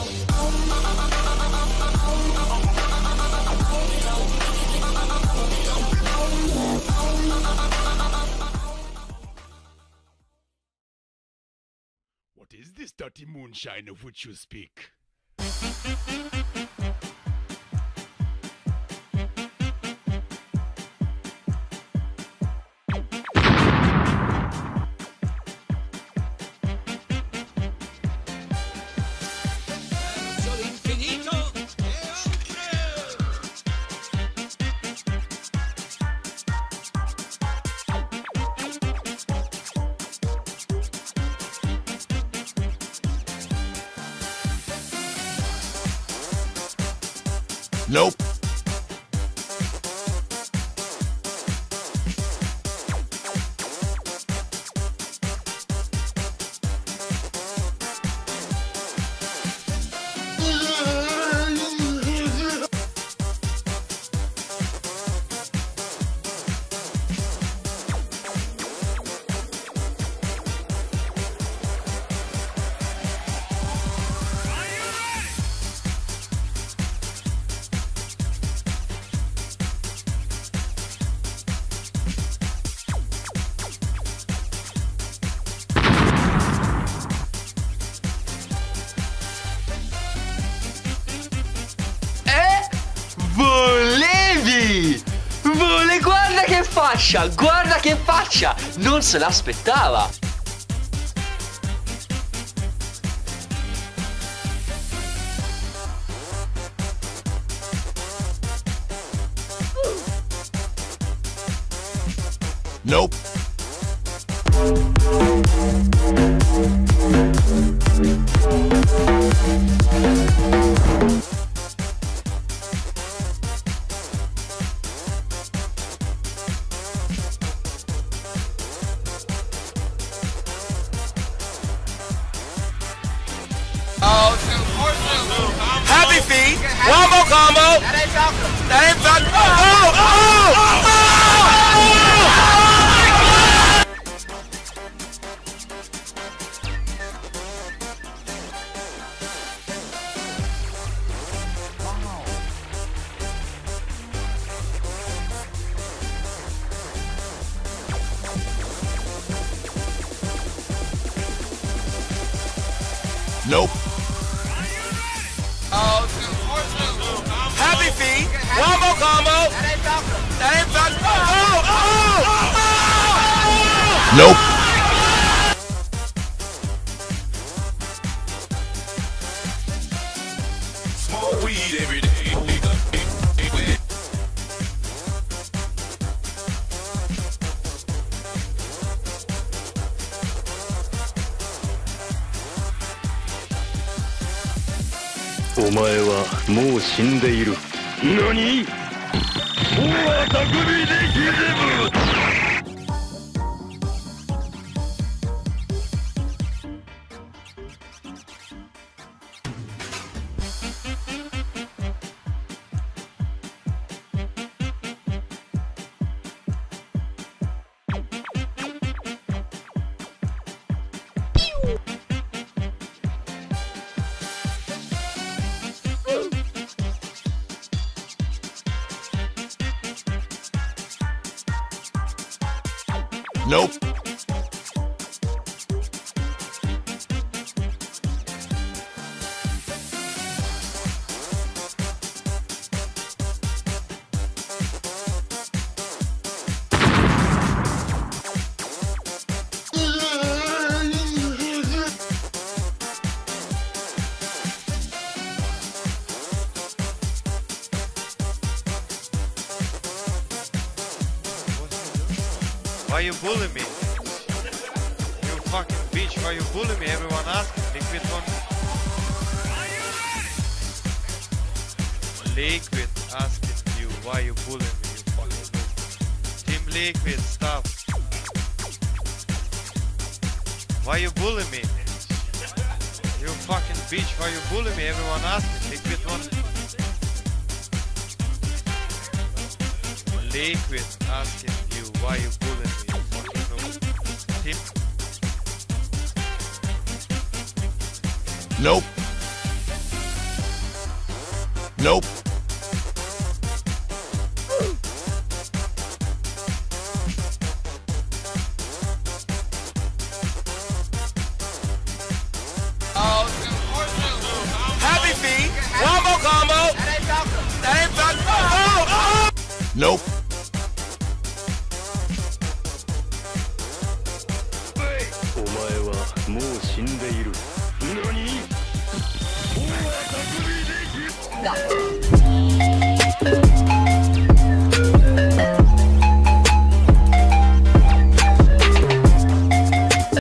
What is this dirty moonshine of which you speak? Nope. Guarda che faccia! Non se l'aspettava! Nope. Happy feet. One more combo. That ain't Falcon. That ain't Falcon. Nope. Happy feet. One more combo. That ain't Falcon. That ain't Falcon. Nope. Smoke weed every day. お前はもう死んでいる。何？もうあたくびでひぜぶ。 Nope. Why you bully me? You fucking bitch, why you bully me? Everyone asking. Liquid one. Liquid asking you why you bully me, you fucking bitch. Team Liquid, stop. Why you bully me? You fucking bitch, why you bully me? Everyone asking. Liquid one. Liquid asking you why you bully me, you fucking noob. Team. Nope. Nope. Happy feet. One more combo. That ain't talking. Oh! Nope. お前はもう死んでいる。何？もう匠でき。